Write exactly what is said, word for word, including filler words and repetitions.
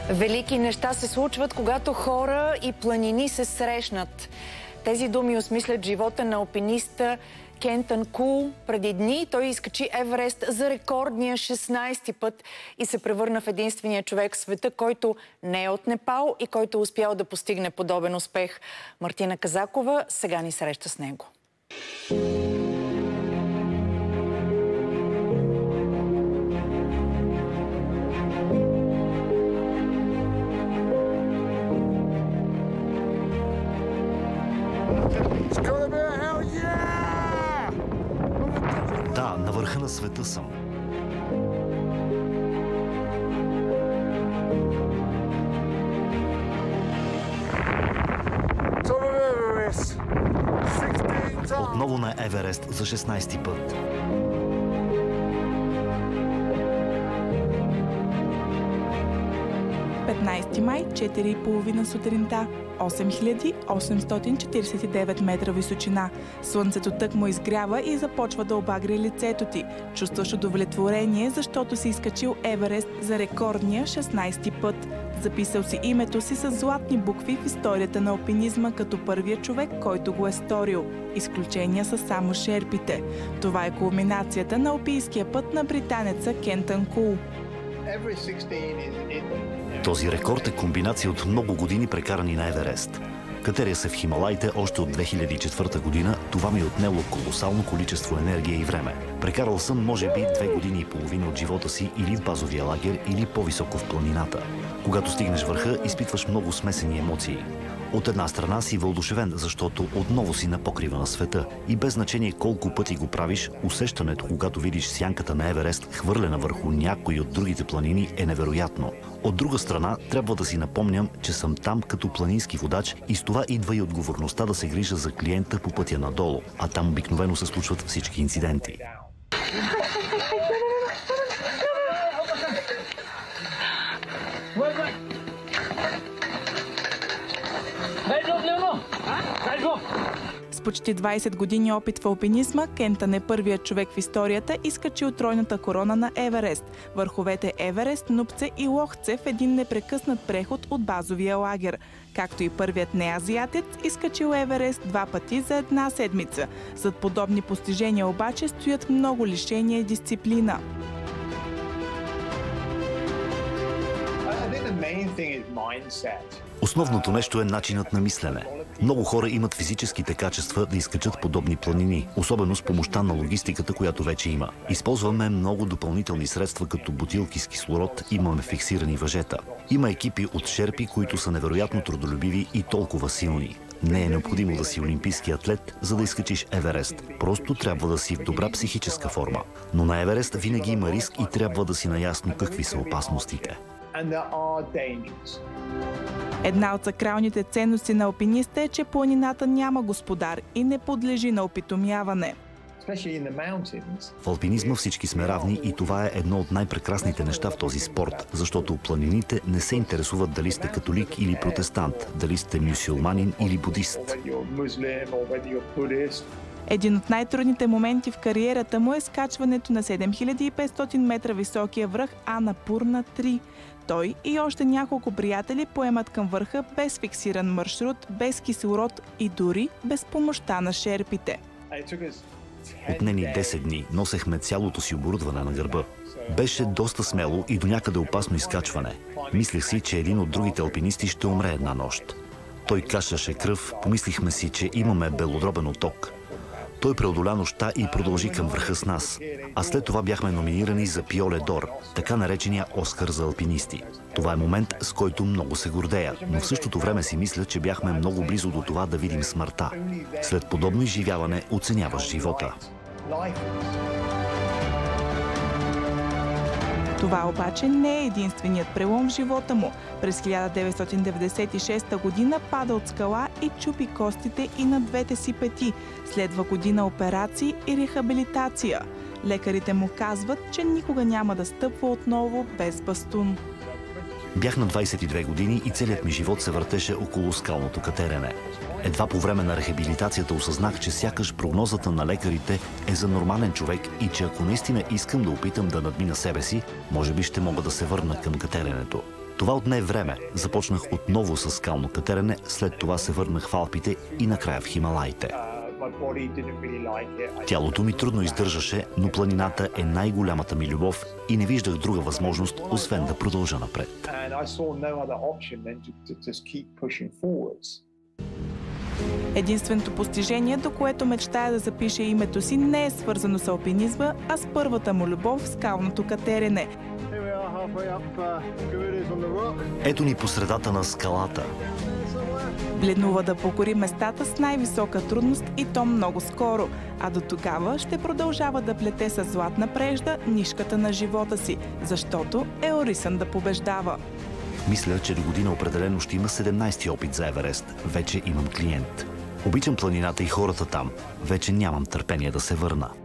Велики неща се случват, когато хора и планини се срещнат. Тези думи осмислят живота на алпиниста Кентън Кул. Преди дни той изкачи Еверест за рекордния шестнайсети път и се превърна в единствения човек в света, който не е от Непал и който е успял да постигне подобен успех. Мартина Казакова сега ни среща с него. Да, на върха на света съм. Отново на Еверест за шестнайсети път. петнайсети май, четири и половина сутринта, осем хиляди осемстотин четирийсет и девет метра височина. Слънцето тък му изгрява и започва да обагри лицето ти. Чувстваш удовлетворение, защото си изкачил Еверест за рекордния шестнайсети път. Записал си името си с златни букви в историята на алпинизма като първия човек, който го е сторил. Изключения са само шерпите. Това е кулминацията на алпийския път на британеца Кентън Кул. Този рекорд е комбинация от много години прекарани на Еверест. Катеря се в Хималайте още от две хиляди и четвърта година, това ми е отнело колосално количество енергия и време. Прекарал съм може би две години и половина от живота си или в базовия лагер, или по-високо в планината. Когато стигнеш върха, изпитваш много смесени емоции. От една страна си въодушевен, защото отново си на покрива на света и без значение колко пъти го правиш, усещането, когато видиш сянката на Еверест хвърлена върху някои от другите планини, е невероятно. От друга страна, трябва да си напомням, че съм там като планински водач и с това идва и отговорността да се грижа за клиента по пътя надолу, а там обикновено се случват всички инциденти. С почти двайсет години опит в алпинизма, Кентън е първият човек в историята, изкачил тройната корона на Еверест. Върховете Еверест, Нупце и Лохце в един непрекъснат преход от базовия лагер. Както и първият неазиатец, изкачил Еверест два пъти за една седмица. Зад подобни постижения обаче стоят много лишения и дисциплина. Основното нещо е начинът на мислене. Много хора имат физическите качества да изкачат подобни планини, особено с помощта на логистиката, която вече има. Използваме много допълнителни средства, като бутилки с кислород, имаме фиксирани въжета. Има екипи от шерпи, които са невероятно трудолюбиви и толкова силни. Не е необходимо да си олимпийски атлет, за да изкачиш Еверест. Просто трябва да си в добра психическа форма. Но на Еверест винаги има риск и трябва да си наясно какви са опасностите. Една от сакралните ценности на алпиниста е, че планината няма господар и не подлежи на опитомяване. В алпинизма всички сме равни и това е едно от най-прекрасните неща в този спорт, защото планините не се интересуват дали сте католик или протестант, дали сте мюсюлманин или будист. Един от най-трудните моменти в кариерата му е скачването на седем хиляди и петстотин метра високия връх Анапурна три. Той и още няколко приятели поемат към върха без фиксиран маршрут, без кислород и дори без помощта на шерпите. Отне ни десет дни, носехме цялото си оборудване на гърба. Беше доста смело и до някъде опасно изкачване. Мислех си, че един от другите алпинисти ще умре една нощ. Той кашляше кръв, помислихме си, че имаме белодробен отток. Той преодоля нощта и продължи към върха с нас. А след това бяхме номинирани за Пиоле д'Ор, така наречения Оскар за алпинисти. Това е момент, с който много се гордея, но в същото време си мисля, че бяхме много близо до това да видим смъртта. След подобно изживяване оценяваш живота. Това обаче не е единственият прелом в живота му. През хиляда деветстотин деветдесет и шеста година пада от скала и чупи костите и на двете си пети. Следва година операции и рехабилитация. Лекарите му казват, че никога няма да стъпва отново без бастун. Бях на двайсет и две години и целият ми живот се въртеше около скалното катерене. Едва по време на рехабилитацията осъзнах, че сякаш прогнозата на лекарите е за нормален човек и че ако наистина искам да опитам да надмина себе си, може би ще мога да се върна към катеренето. Това отне време. Започнах отново с скално катерене, след това се върнах в Алпите и накрая в Хималаите. Тялото ми трудно издържаше, но планината е най-голямата ми любов и не виждах друга възможност, освен да продължа напред. Единственото постижение, до което мечтая да запише името си, не е свързано с алпинизма, а с първата му любов – скалното катерене. Ето ни по средата на скалата. Бленува да покори местата с най-висока трудност и то много скоро, а до тогава ще продължава да плете с златна прежда нишката на живота си, защото е орисан да побеждава. Мисля, че до година определено ще има седемнайсети опит за Еверест. Вече имам клиент. Обичам планината и хората там. Вече нямам търпение да се върна.